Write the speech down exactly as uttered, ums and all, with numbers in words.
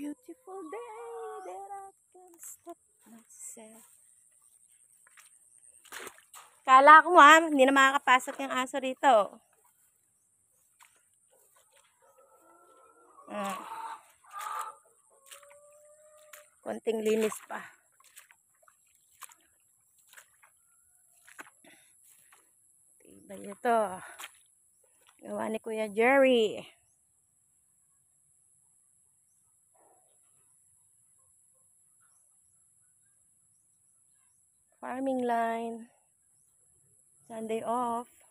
beautiful day that I can stop myself. Kala ko mo ha, hindi na makakapasok yung aso rito. Hmm. Konting linis pa. Iba ito. Gawa ni Kuya Jerry. Farming line. Sunday off.